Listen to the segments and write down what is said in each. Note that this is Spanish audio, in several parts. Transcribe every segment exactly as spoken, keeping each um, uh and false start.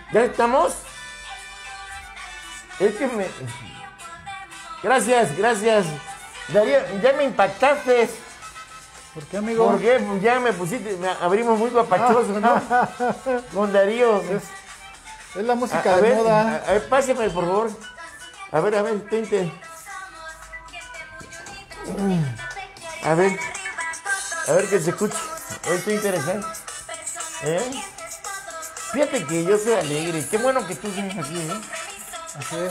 ¿Ya estamos? Es que me... Gracias, gracias. Darío, ya me impactaste. ¿Por qué, amigo? Porque pues ya me pusiste, me abrimos muy guapachosos, ¿no? Con Darío. Es, es la música a, a de ver, moda. A, a ver, páseme, por favor. A ver, a ver, tente. A ver. A ver que se escuche. Esto es interesante. ¿Eh? Fíjate que yo soy alegre. Qué bueno que tú vienes aquí, ¿eh? Así es.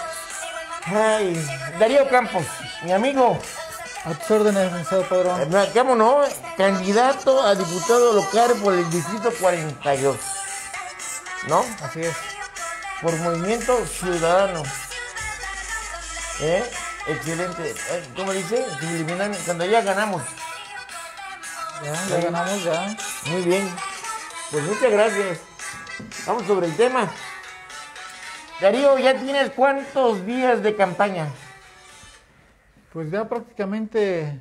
Ay, Darío Campos, mi amigo. A tus órdenes, licenciado Padrón. Eh, ¿Cómo no? Candidato a diputado local por el distrito cuarenta y dos. ¿No? Así es. Por Movimiento Ciudadano. ¿Eh? Excelente. ¿Cómo dice? Subliminal, cuando ya ganamos. Ya, ya ganamos, ya. Muy bien. Pues muchas gracias. Vamos sobre el tema. Darío, ¿ya tienes cuántos días de campaña? Pues ya prácticamente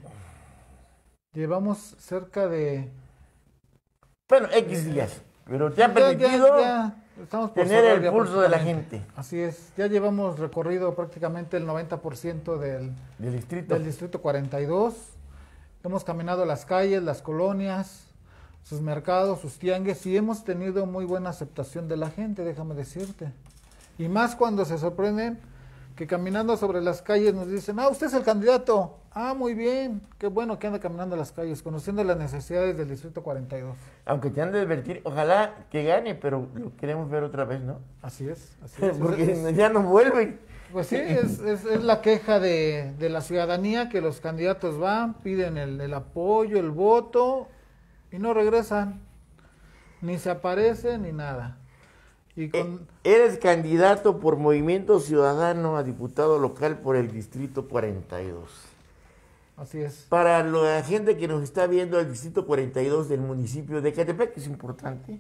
llevamos cerca de... Bueno, X días. Pero te ha Ya, permitido ya, ya. Estamos por tener cerrar el ya pulso de la prácticamente. gente. Así es. Ya llevamos recorrido prácticamente el noventa por ciento del, Del distrito. del distrito cuarenta y dos. Hemos caminado las calles, las colonias, sus mercados, sus tianguis y hemos tenido muy buena aceptación de la gente, déjame decirte. Y más cuando se sorprenden que caminando sobre las calles nos dicen, ah, usted es el candidato. Ah, muy bien, qué bueno que anda caminando las calles, conociendo las necesidades del distrito cuarenta y dos. Aunque te han de advertir, ojalá que gane, pero lo queremos ver otra vez, ¿no? Así es, así es. Porque Es- es- ya no vuelven. Pues sí, es, es, es la queja de, de la ciudadanía que los candidatos van, piden el, el apoyo, el voto y no regresan, ni se aparecen ni nada. Y con, Eh, Eres candidato por Movimiento Ciudadano a diputado local por el distrito cuarenta y dos. así es, Para la gente que nos está viendo, el distrito cuarenta y dos del municipio de Ecatepec, que es importante,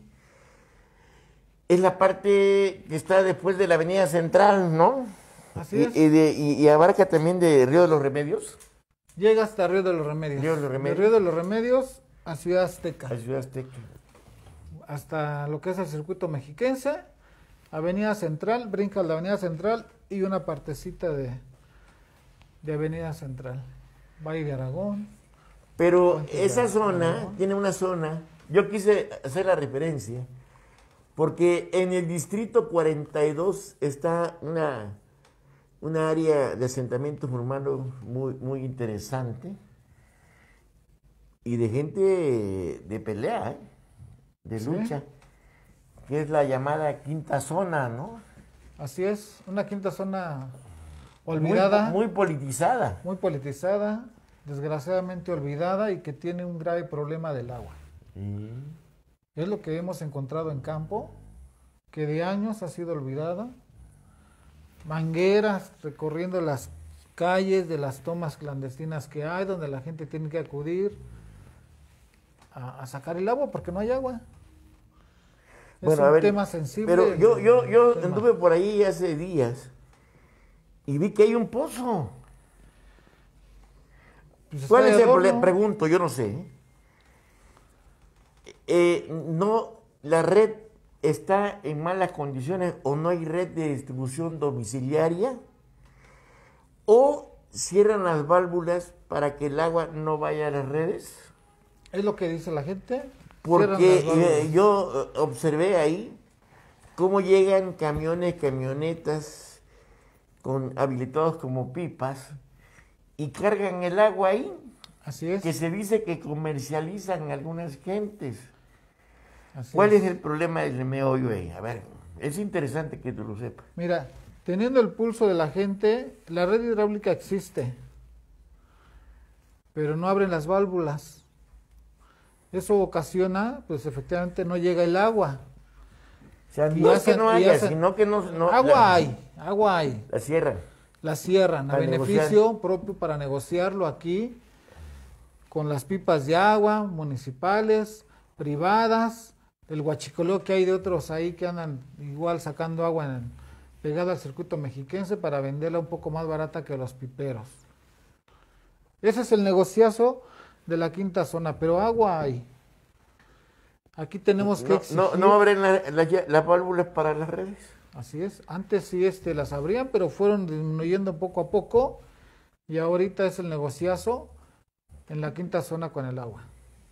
es la parte que está después de la avenida central, ¿no? así Y, es. y de- y- y abarca también de Río de los Remedios, Llega hasta Río de los Remedios. Río de los Remedios. De Río de los Remedios a Ciudad Azteca, a Ciudad Azteca. hasta lo que es el circuito mexiquense, Avenida Central, brincas la Avenida Central y una partecita de, de Avenida Central. Valle de Aragón. Pero Puente esa de zona Aragón. tiene una zona, yo quise hacer la referencia, porque en el distrito cuarenta y dos está una, una área de asentamientos urbanos muy, muy interesante y de gente de pelea, ¿eh? De Sí. lucha, que es la llamada quinta zona, ¿no? Así es, una quinta zona Muy, olvidada, muy, muy politizada. politizada, desgraciadamente olvidada y que tiene un grave problema del agua. Es lo que hemos encontrado en campo, que de años ha sido olvidada. Mangueras recorriendo las calles de las tomas clandestinas que hay, donde la gente tiene que acudir a, a sacar el agua porque no hay agua. Es Bueno, un a ver, tema sensible. pero yo, yo, yo el tema. anduve por ahí hace días y vi que hay un pozo. Pues ¿Cuál está es de el problema? adorno. Pregunto, yo no sé. ¿eh? Eh, no, la red está en malas condiciones o no hay red de distribución domiciliaria o cierran las válvulas para que el agua no vaya a las redes. Es lo que dice la gente. Cierran Porque las válvulas. eh, yo eh, observé ahí cómo llegan camiones, camionetas con habilitados como pipas y cargan el agua ahí, Así es. que se dice que comercializan algunas gentes. así ¿Cuál es el problema del meollo ahí? A ver, es interesante que tú lo sepas. Mira, teniendo el pulso de la gente, la red hidráulica existe, pero no abren las válvulas. Eso ocasiona, pues efectivamente no llega el agua. O sea, Y no es hacen- que no y haya, hacen- sino que no... no agua la, hay, agua hay. La cierran. La cierran a Para beneficio propio para negociarlo aquí con las pipas de agua municipales, privadas, el huachicoleo que hay de otros ahí que andan igual sacando agua en, pegada al circuito mexiquense para venderla un poco más barata que los piperos. Ese es el negociazo de la quinta zona, pero agua hay. Aquí tenemos que no, exigir... no, no abren la- la- las válvulas para las redes. Así es. Antes sí este, las abrían, pero fueron disminuyendo poco a poco. Y ahorita es el negociazo en la quinta zona con el agua.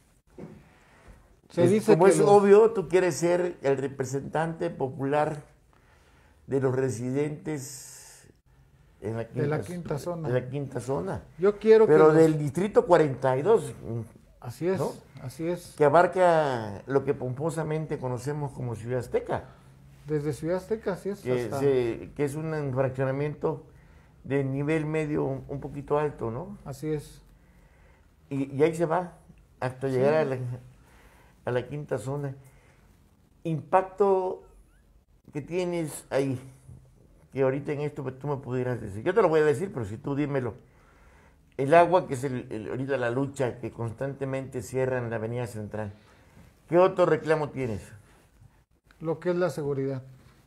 Se Es- dice como que es los- obvio, tú quieres ser el representante popular de los residentes en la quinta, de la quinta zona. en la quinta zona. Yo quiero Pero que los- del distrito cuarenta y dos, Así es, ¿no? así es. que abarca lo que pomposamente conocemos como Ciudad Azteca, Desde Ciudad Azteca, así es. que, hasta- se- que es un fraccionamiento de nivel medio un, un poquito alto, ¿no? Así es. Y, y ahí se va hasta Sí. llegar a la, a la quinta zona. Impacto que tienes ahí, que ahorita en esto tú me pudieras decir. Yo te lo voy a decir, pero si tú dímelo. El agua, que es el, el- ahorita la lucha que constantemente cierran la avenida central. ¿Qué otro reclamo tienes? Lo que es la seguridad.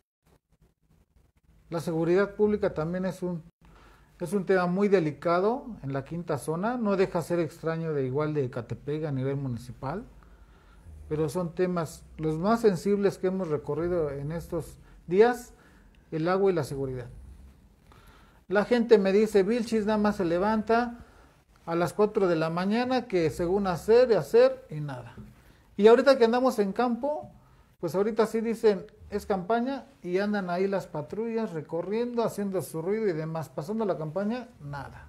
La seguridad pública también es un, es un tema muy delicado en la quinta zona. No deja ser extraño de igual de Ecatepec a nivel municipal. Pero son temas los más sensibles que hemos recorrido en estos días, el agua y la seguridad. La gente me dice, Vilchis nada más se levanta a las cuatro de la mañana, que según hacer y hacer y nada. Y ahorita que andamos en campo, pues ahorita sí dicen, es campaña y andan ahí las patrullas recorriendo, haciendo su ruido y demás. Pasando la campaña, nada.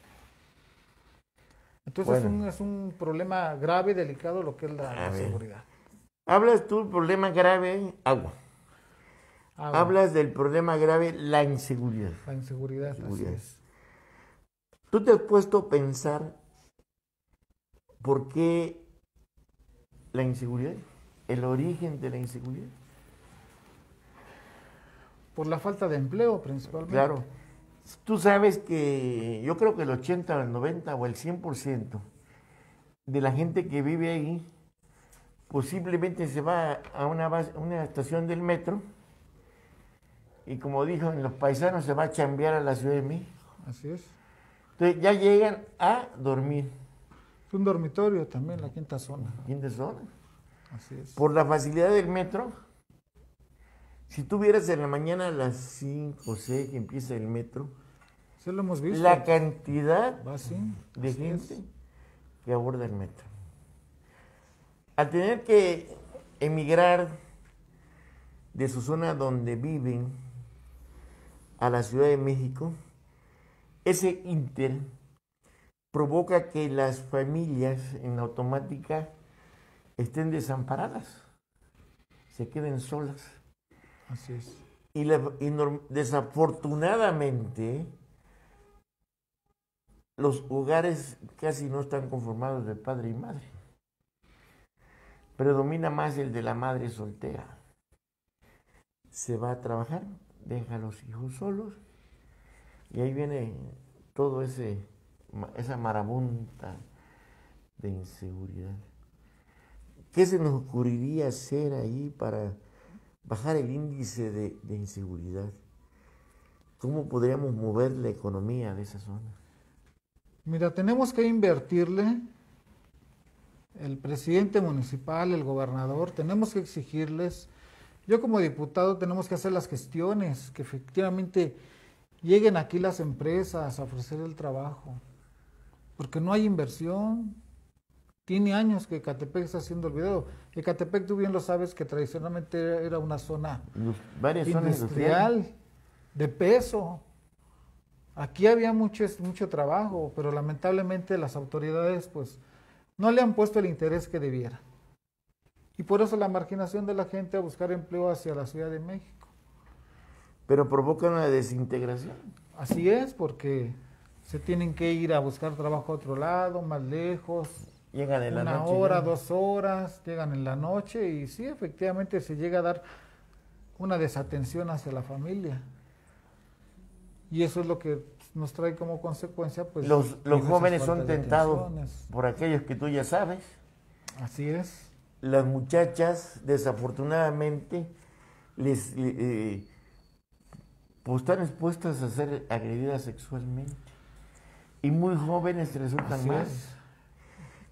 Entonces Bueno. es, un, es un problema grave, delicado lo que es la, A la ver. seguridad. Hablas tú del problema grave, agua. Agua, Hablas del problema grave, la inseguridad. la inseguridad, Seguridad. así es. ¿Tú te has puesto a pensar por qué la inseguridad? ¿El origen de la inseguridad? Por la falta de empleo principalmente. Claro. Tú sabes que yo creo que el ochenta, el noventa o el cien por ciento de la gente que vive ahí posiblemente se va a una, base- una estación del metro y, como dijo en los paisanos, se va a chambear a la Ciudad de México. Así es. Entonces ya llegan a dormir. Es un dormitorio también, la quinta zona. ¿Quién de zona? Así es. Por la facilidad del metro, si tú vieras en la mañana a las cinco o seis que empieza el metro, Sí lo hemos visto. la cantidad Va así. de así gente es. que aborda el metro. Al tener que emigrar de su zona donde viven a la Ciudad de México, ese inter provoca que las familias en automática estén desamparadas, se queden solas. Así es. Y, la- y norm- desafortunadamente, los hogares casi no están conformados de padre y madre. Predomina más el de la madre soltera. Se va a trabajar, deja a los hijos solos, y ahí viene todo ese ma- esa marabunta de inseguridad. ¿Qué se nos ocurriría hacer ahí para bajar el índice de, de inseguridad? ¿Cómo podríamos mover la economía de esa zona? Mira, tenemos que invertirle, el presidente municipal, el gobernador, tenemos que exigirles, yo como diputado tenemos que hacer las gestiones, que efectivamente lleguen aquí las empresas a ofrecer el trabajo, porque no hay inversión. Tiene años que Ecatepec está siendo olvidado. Ecatepec, tú bien lo sabes, que tradicionalmente era una zona Los- varias zonas industrial, de peso. Aquí había mucho, mucho trabajo, pero lamentablemente las autoridades pues no le han puesto el interés que debiera. Y por eso la marginación de la gente a buscar empleo hacia la Ciudad de México. pero provoca una desintegración. Así es, porque se tienen que ir a buscar trabajo a otro lado, más lejos, Llegan en la una noche. hora, ya. dos horas, llegan en la noche y sí, efectivamente se llega a dar una desatención hacia la familia. Y eso es lo que nos trae como consecuencia, pues... Los, los diversas jóvenes son faltas de tentados atenciones. por aquellos que tú ya sabes. Así es. Las muchachas, desafortunadamente, les le- eh, pues están expuestas a ser agredidas sexualmente. Y muy jóvenes resultan Así más. es.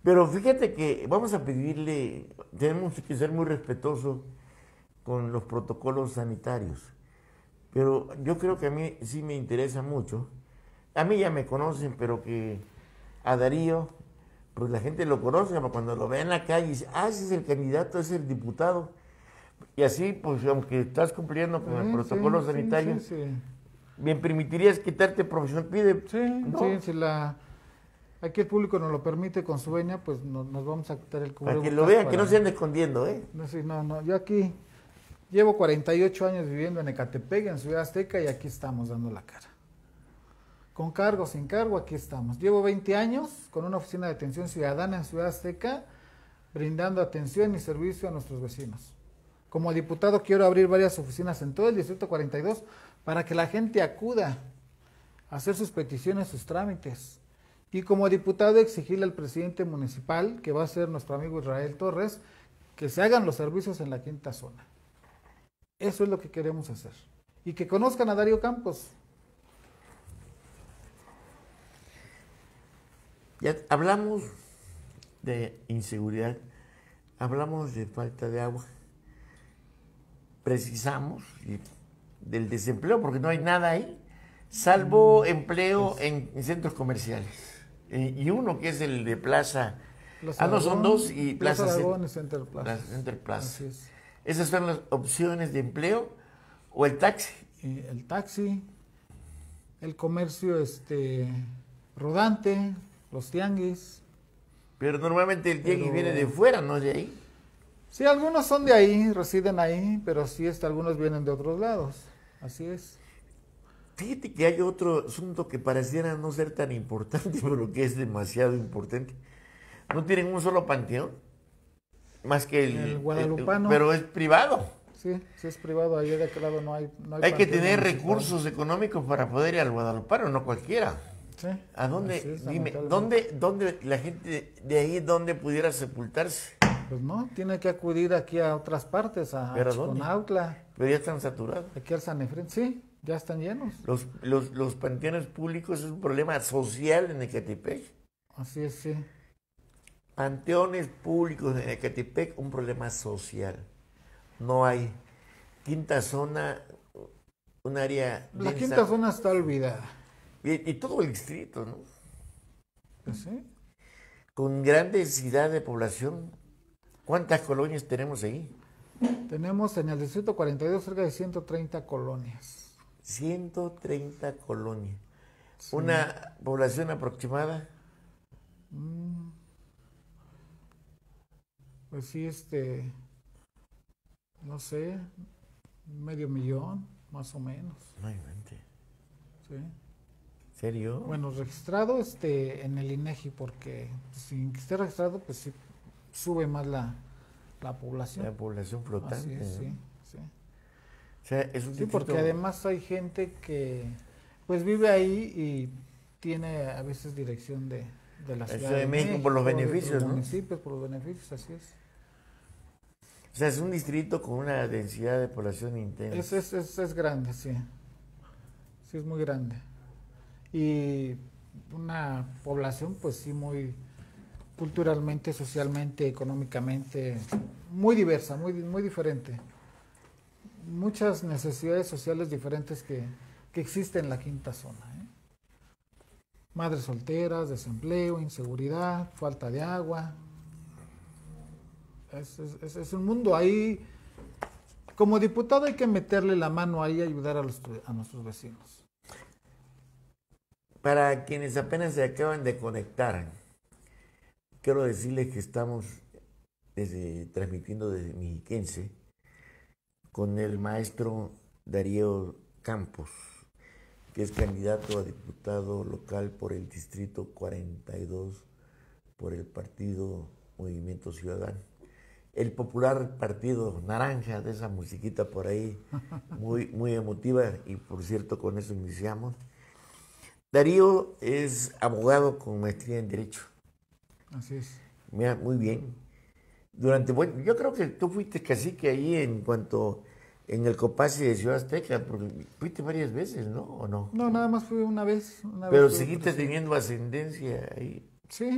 Pero fíjate que vamos a pedirle, tenemos que ser muy respetuosos con los protocolos sanitarios. Pero yo creo que a mí sí me interesa mucho. A mí ya me conocen, pero que a Darío, pues la gente lo conoce, pero cuando lo ve en la calle, dice, ah, ese es el candidato, ese es el diputado. Y así, pues aunque estás cumpliendo con el Sí, protocolo sí, sanitario, sí, sí, sí. ¿me permitirías quitarte profesión? Pide. Sí, No, sí, si la, aquí el público nos lo permite con su venia, pues no- nos vamos a quitar el para cubrebocas. que lo vean, que para- no se ande escondiendo, ¿eh? No, sí, no, no, yo aquí llevo cuarenta y ocho años viviendo en Ecatepec, en Ciudad Azteca, y aquí estamos dando la cara. Con cargo, sin cargo, aquí estamos. Llevo veinte años con una oficina de atención ciudadana en Ciudad Azteca, brindando atención y servicio a nuestros vecinos. Como diputado quiero abrir varias oficinas en todo el Distrito cuarenta y dos para que la gente acuda a hacer sus peticiones, sus trámites. Y como diputado exigirle al presidente municipal, que va a ser nuestro amigo Israel Torres, que se hagan los servicios en la quinta zona. Eso es lo que queremos hacer. Y que conozcan a Darío Campos. Ya hablamos de inseguridad, hablamos de falta de agua, precisamos del desempleo, porque no hay nada ahí, salvo empleo en, en centros comerciales. Eh, y uno que es el de Plaza, Plaza ah, no, son Aragón, dos, y Plaza Plaza, Aragón Cen- y Center Plaza. Plaza Center Plaza. Así es. Esas son las opciones de empleo o el taxi. Y el taxi, el comercio este rodante, los tianguis. Pero normalmente el tianguis Pero- viene de fuera, no de ahí. Sí, algunos son de ahí, residen ahí, pero sí, este, algunos vienen de otros lados. Así es. Fíjate que hay otro asunto que pareciera no ser tan importante, pero que es demasiado importante. No tienen un solo panteón, más que el, El guadalupano. pero es privado. Sí, sí es privado, ahí de aquel lado no hay. No hay Hay que panteón tener municipal. recursos económicos para poder ir al Guadalupano, no cualquiera. Sí. ¿A dónde? Así es, Dime, lamentablemente. ¿dónde, dónde la gente de ahí, dónde pudiera sepultarse? Pues no, tiene que acudir aquí a otras partes, a ¿Pero a dónde? Chiconautla, Pero ya están saturados. aquí al Sanefren. Sí, ya están llenos. Los, los, los panteones públicos es un problema social en Ecatepec. Así es, sí. Panteones públicos en Ecatepec, un problema social. No hay. Quinta zona, un área La densa. quinta zona está olvidada. Y, y todo el distrito, ¿no? Pues sí. Con gran densidad de población. ¿Cuántas colonias tenemos ahí? Tenemos en el distrito cuarenta y dos cerca de ciento treinta colonias. ciento treinta colonias. Sí. Una población aproximada. Mm. Pues sí, este, no sé, medio millón, más o menos. No invente. Sí. ¿Serio? Bueno, registrado este en el INEGI, porque pues, sin que esté registrado, pues sí sube más la, la población. La población flotante. Así es, ¿no? sí, sí. O sea, es un Sí, distrito- porque además hay gente que pues vive ahí y tiene a veces dirección de, de la La Ciudad Ciudad de México por los de beneficios, los ¿no? municipios, por los beneficios, así es. O sea, es un distrito con una densidad de población intensa. Es, es, es, es grande, sí. Sí, es muy grande. Y una población, pues sí, muy culturalmente, socialmente, económicamente, muy diversa, muy, muy diferente. Muchas necesidades sociales diferentes que, que existen en la quinta zona. ¿eh? Madres solteras, desempleo, inseguridad, falta de agua. Es, es, es, es un mundo ahí. Como diputado hay que meterle la mano ahí y ayudar a, los, a nuestros vecinos. Para quienes apenas se acaban de conectar, quiero decirles que estamos desde, transmitiendo desde Mexiquense con el maestro Darío Campos, que es candidato a diputado local por el Distrito cuarenta y dos por el partido Movimiento Ciudadano. El popular partido naranja, de esa musiquita por ahí, muy, muy emotiva, y por cierto con eso iniciamos. Darío es abogado con maestría en Derecho. Así es. Mira, muy bien. Durante, bueno, yo creo que tú fuiste cacique ahí en cuanto, en el Copasi de Ciudad Azteca, porque fuiste varias veces, ¿no? ¿O no? No, nada más fui una vez. Una Pero vez fui seguiste presidente. teniendo ascendencia ahí. Sí.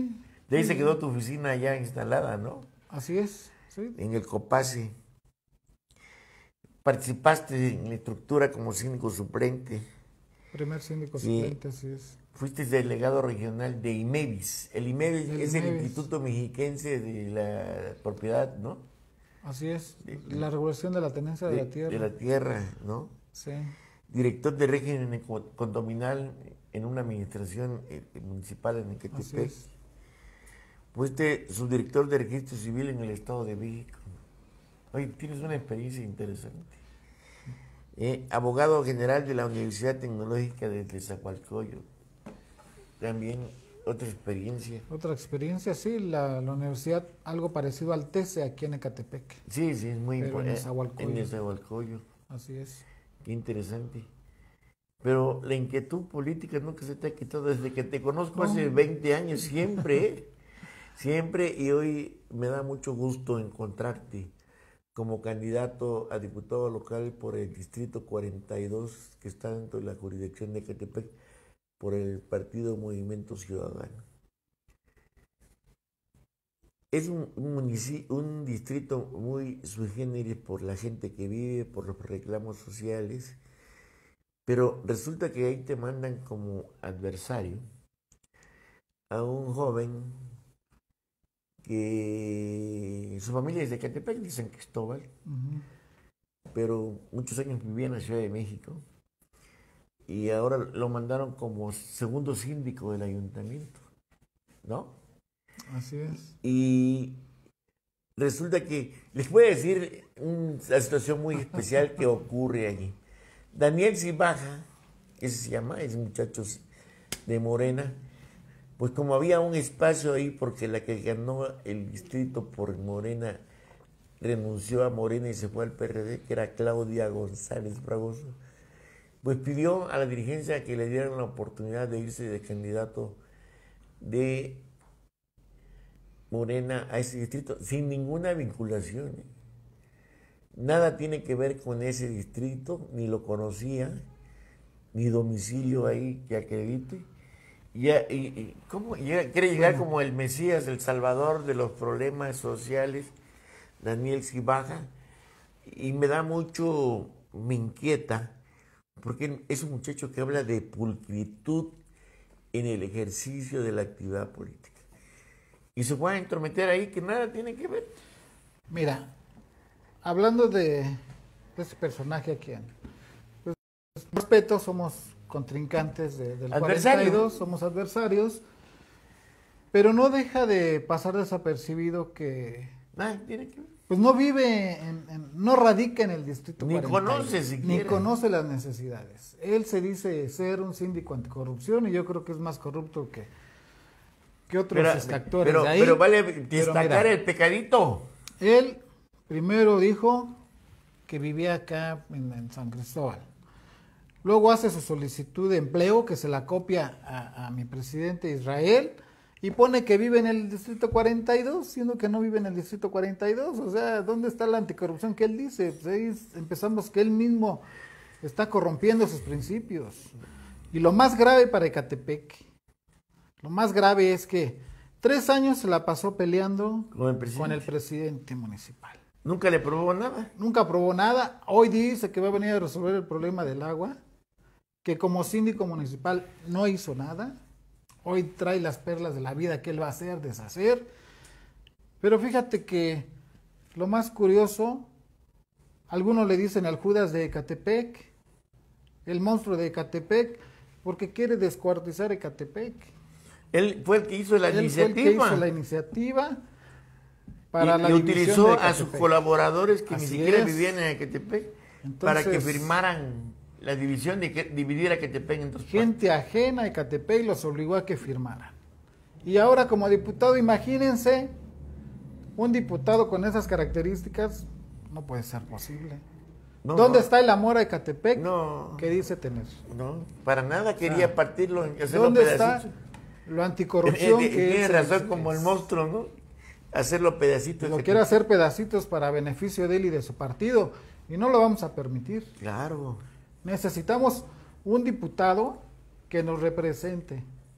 De ahí se quedó tu oficina ya instalada, ¿no? Así es, sí. En el Copase. Participaste en la estructura como síndico suplente. Primer síndico Sí. suplente, así es. Fuiste delegado regional de IMEVIS. El IMEVIS Del es el IMEVIS. Instituto Mexiquense de la Propiedad, ¿no? Así es. De- La regulación de la tenencia de, De, la tierra. de la tierra, ¿no? Sí, Director de régimen co- condominal en una administración eh, municipal en así Ecatepec. es. Fuiste subdirector de registro civil en el Estado de México. Oye, tienes una experiencia interesante. Eh, abogado general de la Universidad Tecnológica de Tlaxcalcoyo. También otra experiencia. Otra experiencia, sí, la, la universidad, algo parecido al TESE aquí en Ecatepec. Sí, sí, es muy Pero en importante. Nezahualcóyotl. En Nezahualcóyotl. Así es. Qué interesante. Pero la inquietud política nunca se te ha quitado desde que te conozco hace No. veinte años, siempre, ¿eh? Siempre, y hoy me da mucho gusto encontrarte como candidato a diputado local por el distrito cuarenta y dos, que está dentro de la jurisdicción de Ecatepec, por el partido Movimiento Ciudadano. Es un, un, munici- un distrito muy sui generis por la gente que vive, por los reclamos sociales, pero resulta que ahí te mandan como adversario a un joven que su familia es de Ecatepec, de San Cristóbal, Ujú. pero muchos años vivía en la Ciudad de México y ahora lo mandaron como segundo síndico del ayuntamiento, ¿no? Así es. Y resulta que, les voy a decir una situación muy especial que ocurre allí. Daniel Cibaja, ese se llama, es muchacho de Morena, pues como había un espacio ahí porque la que ganó el distrito por Morena renunció a Morena y se fue al P R D, que era Claudia González Fragoso, pues pidió a la dirigencia que le dieran la oportunidad de irse de candidato de Morena a ese distrito sin ninguna vinculación. ¿eh? Nada tiene que ver con ese distrito, ni lo conocía, ni domicilio ahí que acredite. Y, y, y ¿cómo? Llega- quiere llegar Bueno. como el Mesías, el Salvador de los problemas sociales, Daniel Cibaja, y me da mucho, me inquieta, porque es un muchacho que habla de pulcritud en el ejercicio de la actividad política. Y se puede entrometer ahí que nada tiene que ver. Mira, hablando de, de este personaje aquí, pues, respeto, somos contrincantes de- del Adversario. cuarenta y dos, somos adversarios, pero no deja de pasar desapercibido que Nada tiene que ver. pues no vive, en, en- no radica en el distrito Ni cuarenta y dos, conoce ni siquiera. conoce las necesidades. Él se dice ser un síndico anticorrupción y yo creo que es más corrupto que, que otros Pero, este, actores pero, de ahí. pero vale Pero destacar mira, el pecadito. él primero dijo que vivía acá en, en San Cristóbal. Luego hace su solicitud de empleo, que se la copia a, a mi presidente Israel, y pone que vive en el distrito cuarenta y dos, siendo que no vive en el distrito cuarenta y dos. O sea, ¿dónde está la anticorrupción que él dice? Pues ahí es- empezamos que él mismo está corrompiendo sus principios. Y lo más grave para Ecatepec, lo más grave es que tres años se la pasó peleando Con el presidente. con el presidente municipal. Nunca le probó nada. Nunca aprobó nada. Hoy dice que va a venir a resolver el problema del agua, que como síndico municipal no hizo nada. Hoy trae las perlas de la vida que él va a hacer, deshacer. Pero fíjate que lo más curioso, algunos le dicen al Judas de Ecatepec, el monstruo de Ecatepec, porque quiere descuartizar Ecatepec. Él fue el que hizo la Él fue el iniciativa. que hizo la iniciativa para y, la y división utilizó de a sus Ecatepec. colaboradores que Así ni siquiera es. vivían en Ecatepec para que Entonces, firmaran la división de que dividir a Ecatepec en dos partes. gente ajena a Ecatepec los obligó a que firmaran. Y ahora como diputado, imagínense, un diputado con esas características no puede ser posible. No, ¿Dónde no, está el amor a Ecatepec No, que dice tener? no, para nada quería sea, partirlo, hacerlo ¿Dónde está pedacitos. lo anticorrupción Eh, eh, que Tiene es? razón como el monstruo, ¿no? Hacerlo pedacitos. Lo que- quiere hacer pedacitos para beneficio de él y de su partido, y no lo vamos a permitir. Claro. Necesitamos un diputado que nos represente,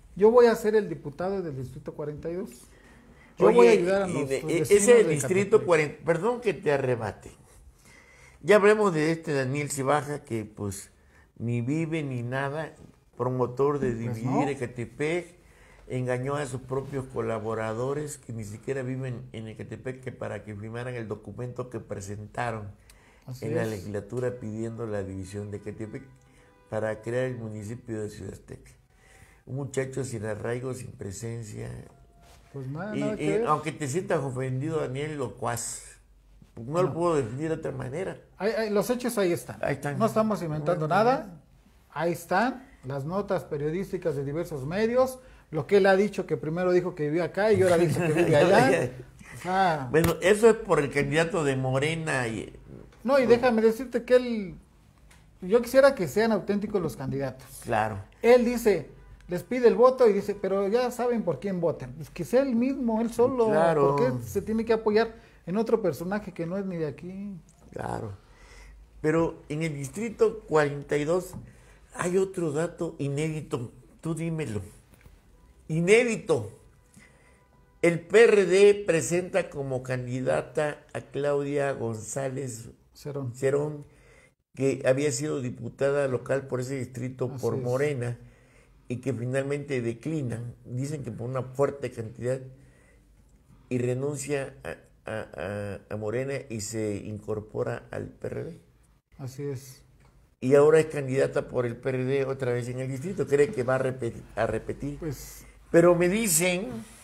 Yo voy a ser el diputado del Distrito cuarenta y dos. Yo Oye, voy a ayudar a y los, de- los e- vecinos ese de distrito Ecatepec. cuarenta, perdón que te arrebate. Ya hablemos de este Daniel Cibaja, que pues ni vive ni nada, promotor de Pues dividir no. Ecatepec, engañó a sus propios colaboradores que ni siquiera viven en Ecatepec, que para que firmaran el documento que presentaron Así en la es. legislatura pidiendo la división de Ecatepec para crear el municipio de Ciudad Azteca. Un muchacho sin arraigo, sin presencia. Pues nada, Y, nada que y ver. aunque te sientas ofendido, Daniel, locuaz. No lo No. puedo definir de otra manera. Ahí- ahí- los hechos ahí están. Ahí están. No estamos inventando Bueno, nada. Ahí están las notas periodísticas de diversos medios. Lo que él ha dicho, que primero dijo que vivía acá y ahora dice que vive allá. O sea, Bueno, eso es por el candidato de Morena. Y, no, y déjame decirte que él, yo quisiera que sean auténticos los candidatos. claro. Él dice, les pide el voto y dice, pero ya saben por quién voten. Pues que sea él mismo, él solo. Claro. ¿Por qué se tiene que apoyar en otro personaje que no es ni de aquí? Claro. Pero en el distrito cuarenta y dos hay otro dato inédito. Tú dímelo. Inédito. El P R D presenta como candidata a Claudia González Cerón. Cerón, que había sido diputada local por ese distrito Así por es. Morena y que finalmente declina, dicen que por una fuerte cantidad, y renuncia a, a- a- a Morena y se incorpora al P R D. Así es. Y ahora es candidata por el P R D otra vez en el distrito, cree que va a repetir. A repetir. Pues Pero me dicen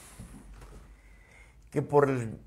que por el,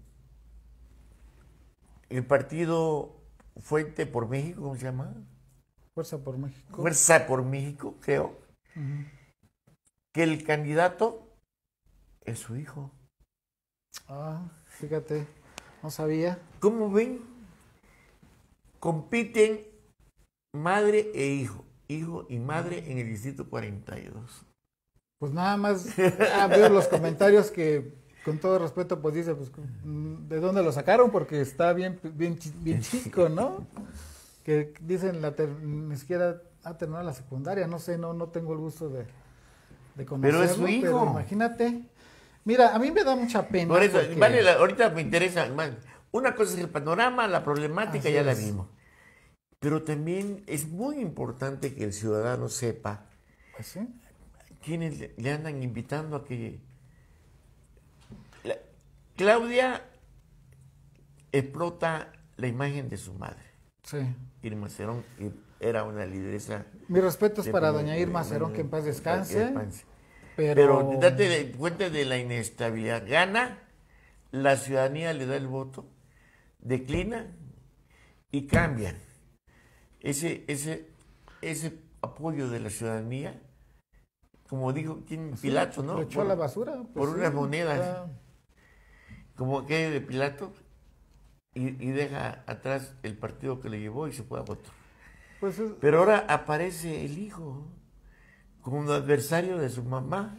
el partido Fuente por México, ¿cómo se llama? Fuerza por México. Fuerza por México, creo, Ujú. que el candidato es su hijo. Ah, fíjate, no sabía. ¿Cómo ven? Compiten madre e hijo, hijo y madre en el distrito cuarenta y dos. Pues nada más ah, veo los comentarios que, con todo respeto, pues dice, pues, mm, ¿de dónde lo sacaron? Porque está bien, bien, chi- bien chico, ¿no? Que dicen, la ter- ni siquiera ha terminado la secundaria, no sé, no, no tengo el gusto de, de conocerlo. Pero es su hijo. Pero imagínate. Mira, a mí me da mucha pena. Por eso, porque- vale, la- ahorita me interesa más. Una cosa es el panorama, la problemática, Así ya la es. vimos. Pero también es muy importante que el ciudadano sepa Pues sí. quiénes le, le andan invitando a que... La- Claudia explota la imagen de su madre. Sí. Irma Cerón que era una lideresa... Mis respetos de para primer- doña Irma de- Cerón, que en paz que descanse. descanse. Pero, Pero date de- cuenta de la inestabilidad. Gana, la ciudadanía le da el voto, declina y cambian. Ese, ese, ese apoyo de la ciudadanía, como dijo ¿quién? sí, Pilato, ¿no? lo echó a la basura. pues por sí, unas monedas. o sea, Como que de Pilato, y, y deja atrás el partido que le llevó y se fue a votar. pues es- Pero ahora aparece el hijo como un adversario de su mamá.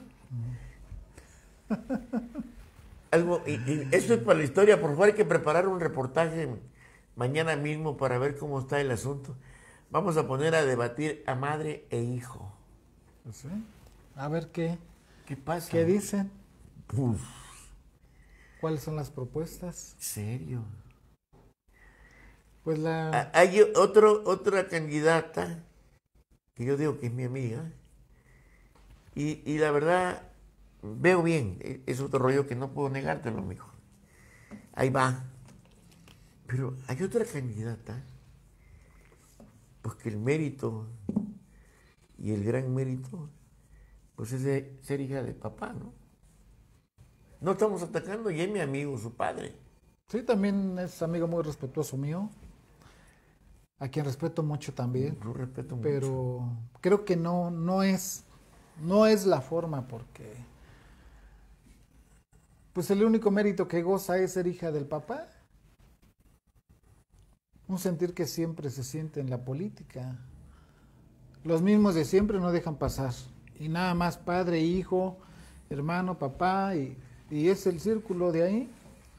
Algo, y, y esto es para la historia, por favor hay que preparar un reportaje mañana mismo para ver cómo está el asunto. Vamos a poner a debatir a madre e hijo. pues sí. A ver qué, ¿Qué pasa? qué dicen, Uf, cuáles son las propuestas. serio. Pues la... Ah, Hay otro, otra candidata que yo digo que es mi amiga y, y la verdad veo bien, e- es otro rollo que no puedo negártelo, mijo. Ahí va. Pero hay otra candidata, pues que el mérito y el gran mérito, pues es de ser hija de papá, ¿no? No estamos atacando y es mi amigo, su padre. Sí, también es amigo muy respetuoso mío, a quien respeto mucho también, Yo respeto mucho. pero creo que no, no es, no es la forma, porque pues el único mérito que goza es ser hija del papá. Un sentir que siempre se siente en la política. Los mismos de siempre no dejan pasar. Y nada más padre, hijo, hermano, papá, y, y es el círculo de ahí.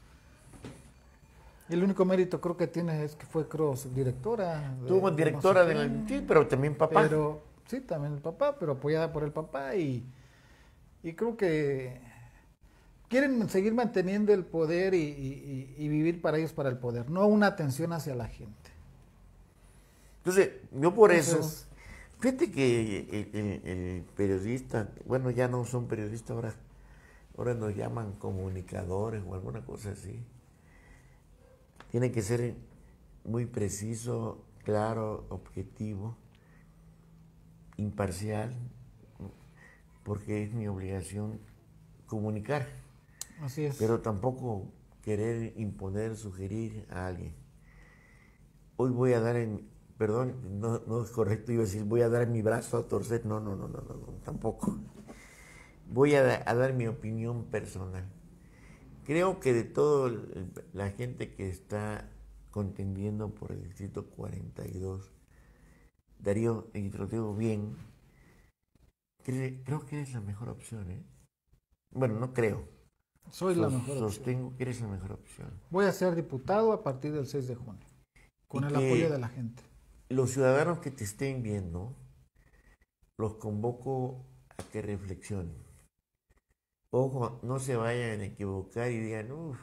El único mérito creo que tiene es que fue, creo, directora. de- Tuvo de directora no sé de qué. la... Sí, pero también papá. Pero, sí, también el papá, pero apoyada por el papá y, Y creo que quieren seguir manteniendo el poder y, y, y vivir para ellos, para el poder, no una atención hacia la gente. Entonces, yo por Entonces, eso, fíjate que el, el- el periodista, bueno, ya no son periodistas ahora, ahora nos llaman comunicadores o alguna cosa así. Tiene que ser muy preciso, claro, objetivo, imparcial, porque es mi obligación comunicar, así es. pero tampoco querer imponer, sugerir a alguien. Hoy voy a dar en, perdón, no, no es correcto iba a decir, voy a dar mi brazo a torcer, no, no, no, no, no, no, tampoco. Voy a, da- a dar mi opinión personal. Creo que de toda la gente que está contendiendo por el distrito cuarenta y dos, Darío, y te lo digo bien, cre- creo que eres la mejor opción, ¿eh? Bueno, no creo, Soy la sos- mejor opción. sostengo que eres la mejor opción. Voy a ser diputado a partir del seis de junio, con Y el que apoyo de la gente. los ciudadanos que te estén viendo, los convoco a que reflexionen. Ojo, no se vayan a equivocar y digan, uff,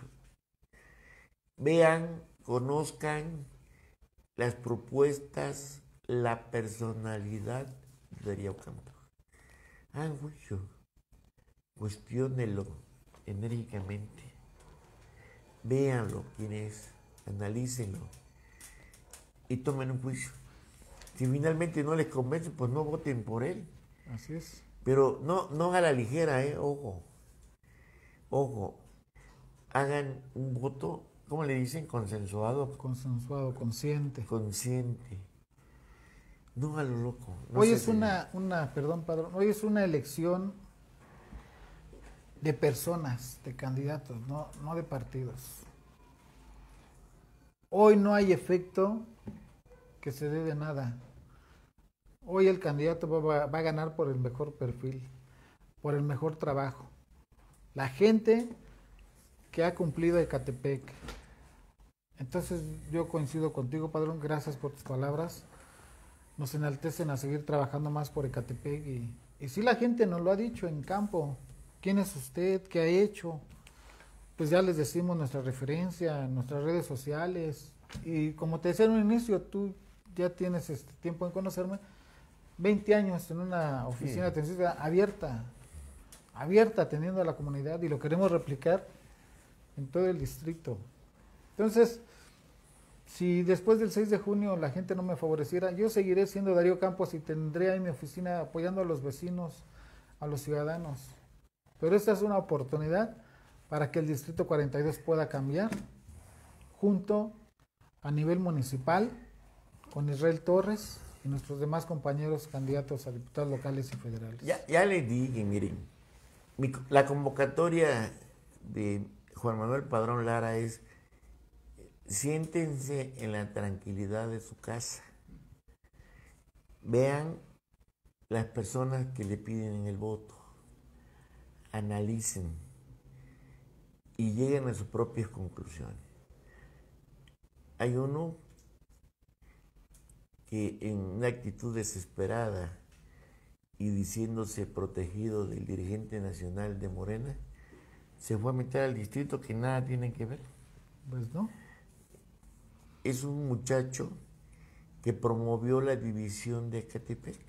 vean, conozcan las propuestas, la personalidad de Darío Campos. Hagan juicio, cuestiónenlo enérgicamente, véanlo quién es, analícenlo y tomen un juicio. Si finalmente no les convence, pues no voten por él. Así es. Pero no, no a la ligera, ¿eh? Ojo, ojo, hagan un voto, ¿cómo le dicen? Consensuado, Consensuado, consciente. consciente. No a lo loco. No Hoy se es se- una, una, perdón, padrón, hoy es una elección de personas, de candidatos, no, no de partidos. Hoy no hay efecto que se dé de nada. Hoy el candidato va, va a ganar por el mejor perfil, por el mejor trabajo. La gente que ha cumplido Ecatepec. Entonces yo coincido contigo, padrón, gracias por tus palabras. Nos enaltecen a seguir trabajando más por Ecatepec y, y sí la gente nos lo ha dicho en campo. ¿Quién es usted? ¿Qué ha hecho? Pues ya les decimos nuestra referencia, nuestras redes sociales. Y como te decía en un inicio, tú ya tienes este tiempo en conocerme, veinte años en una oficina de atención abierta, abierta atendiendo a la comunidad y lo queremos replicar en todo el distrito. Entonces, si después del seis de junio la gente no me favoreciera, yo seguiré siendo Darío Campos y tendré ahí mi oficina apoyando a los vecinos, a los ciudadanos. Pero esta es una oportunidad para que el distrito cuarenta y dos pueda cambiar junto a nivel municipal con Israel Torres y nuestros demás compañeros candidatos a diputados locales y federales. Ya, ya les dije, miren, mi- la convocatoria de Juan Manuel Padrón Lara es: siéntense en la tranquilidad de su casa, vean las personas que le piden el voto, analicen y lleguen a sus propias conclusiones. Hay uno que en una actitud desesperada y diciéndose protegido del dirigente nacional de Morena, se fue a meter al distrito que nada tiene que ver. Pues no. Es un muchacho que promovió la división de Ecatepec.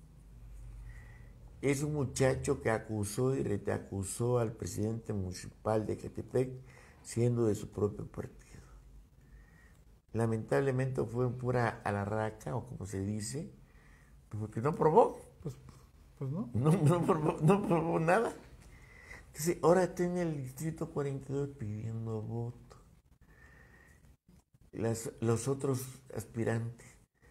Es un muchacho que acusó y reacusó al presidente municipal de Ecatepec siendo de su propio partido. Lamentablemente fue en pura alarraca, o como se dice, porque no probó, Pues, pues no. no, no probó, no probó nada. Entonces, ahora está en el distrito cuarenta y dos pidiendo voto. Las, los otros aspirantes.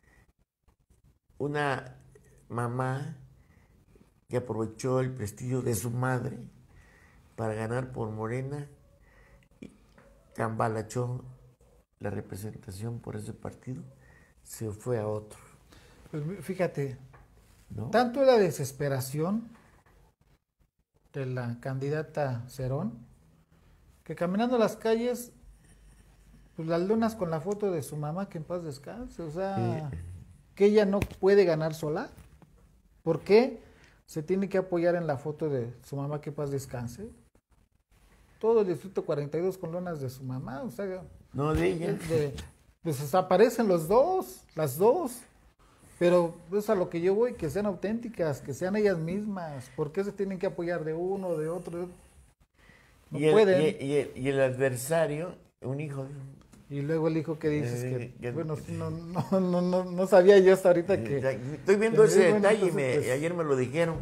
Una mamá que aprovechó el prestigio de su madre para ganar por Morena y cambalachó la representación por ese partido, se fue a otro, Pues fíjate, ¿no? tanto la desesperación de la candidata Cerón, que caminando las calles, pues las lunas con la foto de su mamá, que en paz descanse, o sea, Sí. que ella no puede ganar sola. ¿Por qué? se tiene que apoyar en la foto de su mamá, que paz descanse. Todo el distrito cuarenta y dos con lonas de su mamá, o sea, No de ella. de- pues aparecen los dos, las dos. Pero es a lo que yo voy, que sean auténticas, que sean ellas mismas. ¿Por qué se tienen que apoyar de uno, de otro? No y, el, pueden. y, y el, y el adversario, un hijo. Y luego el hijo que dices Eh, que, que- bueno, no, no, no, no, no sabía yo hasta ahorita que... Estoy viendo que- ese bueno, detalle y entonces, me- pues, ayer me lo dijeron.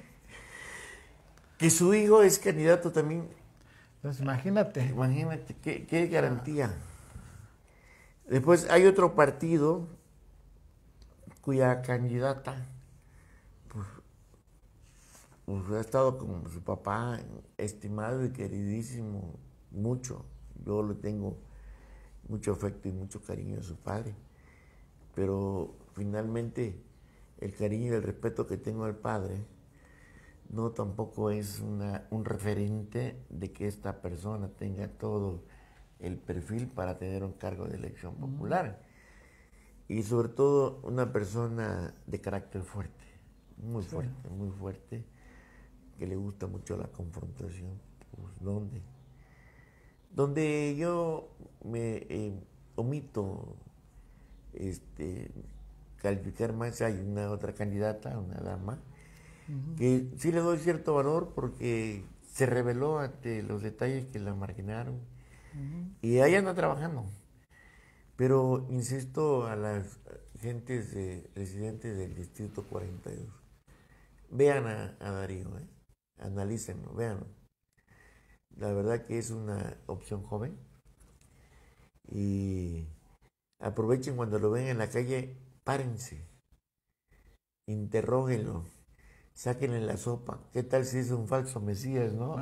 Que su hijo es candidato también. pues imagínate. Imagínate, qué, qué garantía. Después hay otro partido cuya candidata pues, pues, ha estado con su papá, estimado y queridísimo, mucho. Yo le tengo mucho afecto y mucho cariño a su padre. Pero finalmente el cariño y el respeto que tengo al padre no tampoco es una, un referente de que esta persona tenga todo el perfil para tener un cargo de elección popular. Y sobre todo una persona de carácter fuerte, muy Sí. fuerte, muy fuerte, que le gusta mucho la confrontación. Pues, ¿dónde? Donde yo me eh, omito este, calificar más, hay una otra candidata, una dama, Ujú. que sí le doy cierto valor porque se reveló ante los detalles que la marginaron Ujú. y ahí anda trabajando. Pero insisto a las gentes de, residentes del Distrito cuarenta y dos, vean a, a Darío, ¿eh? Analícenlo, véanlo. La verdad que es una opción joven y aprovechen cuando lo ven en la calle, párense, interróguenlo, sáquenle la sopa. ¿Qué tal si es un falso mesías, no?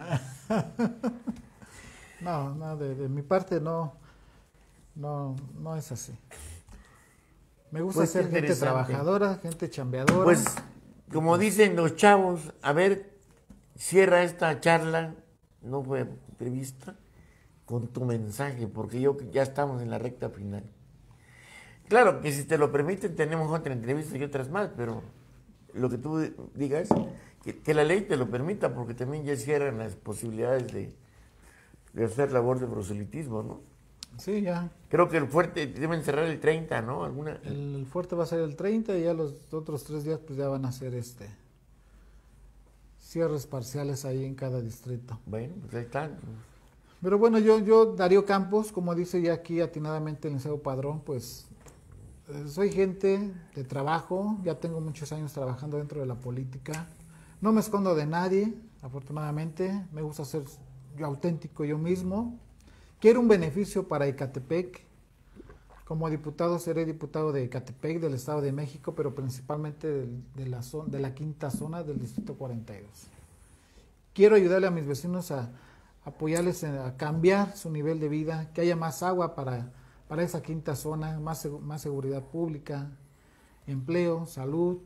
No, no, de, de mi parte no, no, no es así. Me gusta Pues, qué ser gente interesante. trabajadora, gente chambeadora. Pues, como dicen los chavos, a ver, cierra esta charla, no fue prevista, con tu mensaje, porque yo ya estamos en la recta final. Claro que si te lo permiten tenemos otra entrevista y otras más, pero lo que tú digas, que, que la ley te lo permita, porque también ya cierran las posibilidades de, de hacer labor de proselitismo, ¿no? Sí, ya. Creo que el fuerte deben cerrar el treinta, ¿no? ¿Alguna? El, el fuerte va a ser el treinta y ya los otros tres días pues ya van a ser este cierres parciales ahí en cada distrito. Bueno, pues ahí está. Pero bueno, yo, yo Darío Campos, como dice ya aquí atinadamente el licenciado Padrón, pues eh, soy gente de trabajo, ya tengo muchos años trabajando dentro de la política. No me escondo de nadie, afortunadamente, me gusta ser yo auténtico yo mismo. Quiero un beneficio para Ecatepec. Como diputado seré diputado de Ecatepec, del Estado de México, pero principalmente de, de, la, zona, de la quinta zona del Distrito cuarenta y dos. Quiero ayudarle a mis vecinos a apoyarles a, a cambiar su nivel de vida, que haya más agua para, para esa quinta zona, más, más seguridad pública, empleo, salud.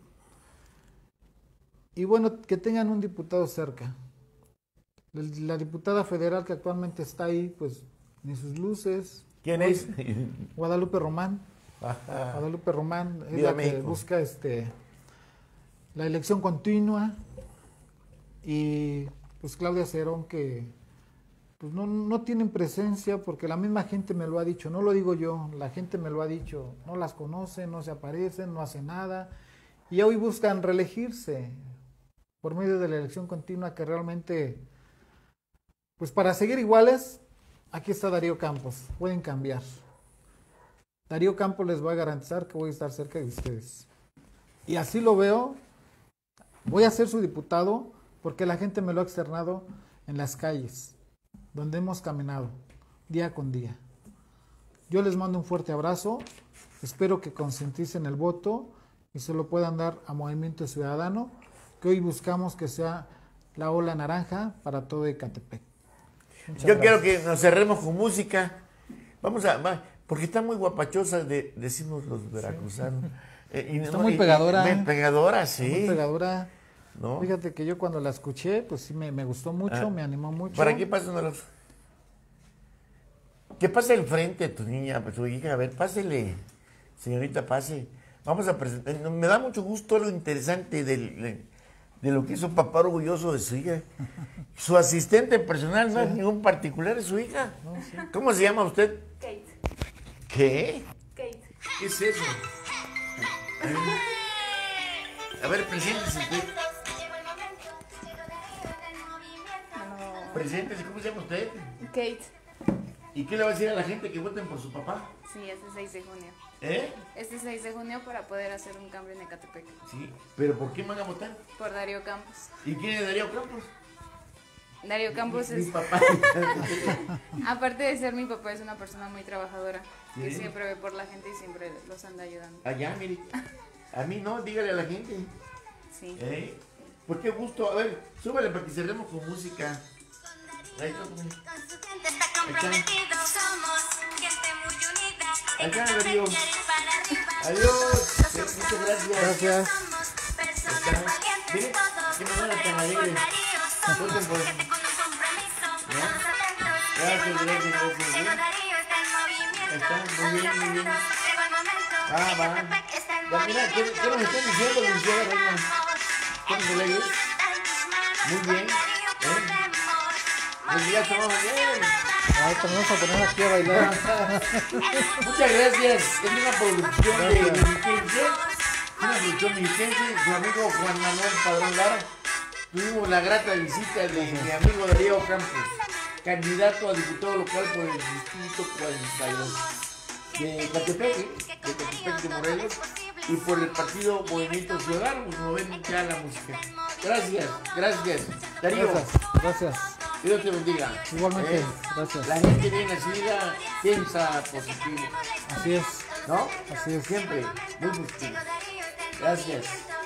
Y bueno, que tengan un diputado cerca. La diputada federal que actualmente está ahí, pues ni sus luces. ¿Quién Hoy, es? Guadalupe Román. Ajá. Guadalupe Román es Viva la que México. busca este la elección continua. Y pues Claudia Cerón, que pues no, no tienen presencia porque la misma gente me lo ha dicho, no lo digo yo, la gente me lo ha dicho, no las conocen, no se aparecen, no hacen nada. Y hoy buscan reelegirse por medio de la elección continua, que realmente, pues para seguir iguales, aquí está Darío Campos, pueden cambiar. Darío Campos les va a garantizar que voy a estar cerca de ustedes. Y así lo veo, voy a ser su diputado porque la gente me lo ha externado en las calles, donde hemos caminado día con día. Yo les mando un fuerte abrazo, espero que concienticen el voto y se lo puedan dar a Movimiento Ciudadano, que hoy buscamos que sea la ola naranja para todo Ecatepec. Muchas Yo gracias. quiero que nos cerremos con música. Vamos a, va, porque está muy guapachosa, de, decimos los veracruzanos. Eh, y Está no, muy y- pegadora. y- muy pegadora, sí. Muy pegadora. ¿No? Fíjate que yo cuando la escuché, pues sí me, me gustó mucho, Ah, me animó mucho. ¿Para qué pasa uno de los? ¿Qué pasa el frente, tu niña, pues, su hija? A ver, pásele, señorita, pase. Vamos a presentar. Me da mucho gusto lo interesante del, de lo que es un papá orgulloso de su hija. Su asistente personal no es ningún particular, es su hija. No, sí. ¿Cómo se llama usted? Kate. ¿Qué? Kate. ¿Qué es eso? A ver, preséntese usted. Bueno, Preséntese, ¿cómo se llama usted? Kate. ¿Y qué le va a decir a la gente que voten por su papá? Sí, este seis de junio. ¿Eh? Este seis de junio para poder hacer un cambio en Ecatepec. Sí, pero ¿por qué van a votar? Por Darío Campos. ¿Y quién es Darío Campos? Darío Campos Mi es, papá. aparte de ser mi papá, es una persona muy trabajadora. Que Sí. siempre ve por la gente y siempre los anda ayudando. Allá, mire. A mí no, dígale a la gente. Sí. ¿Eh? Pues qué gusto. A ver, súbale para que cerremos con música. Ahí está. Está comprometido, somos gente muy unida. Ahí está, Darío. Adiós. Muchas gracias. Gracias. Somos personas Está. valientes, Mire, todos qué manera tan alegre. con Darío somos Voten por- gente con un compromiso. Estamos atentos, Gracias, llegó el momento, gracias, gracias. llegó Darío, está en movimiento. Está, muy bien, muy bien. Estamos atentos, llegó el momento, Ah, va. Ecatepec está en Ya, mira, ¿qué, qué nos están diciendo, Luciana Reina? ¿Estamos alegres? Muy bien. ¿Eh? Pues ya estamos bien. Ahorita nos vamos a poner aquí a bailar. Muchas gracias. Es una producción de Gracias. Mexiquense, una producción mexiquense, su amigo Juan Manuel Padrón Lara. Tuvimos la grata visita de mi amigo Darío Campos, candidato a diputado local por el distrito cuarenta y dos de Ecatepec, ¿eh? de Ecatepec de Morelos, y por el partido Movimiento Ciudadano, como ven ya la música. Gracias, gracias. Darío, Gracias, gracias. Dios te bendiga. Igualmente, ¿Eh? gracias. La gente bien nacida piensa positivo, Así es, ¿no? así es. Siempre muy positivo. Gracias.